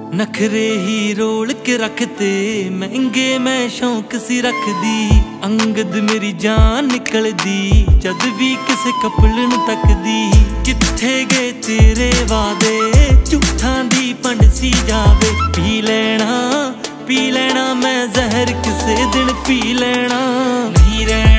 नखरे ही रोल के रखते महंगे मैं शौक सी रखदी। अंगद मेरी जान निकलदी जद भी किसे कपल नूं तकदी। कित्थे गए तेरे वादे झूठां दी पंड सी जावे। पी लेना मैं जहर किसे दिन पी लेना। नहीं रहना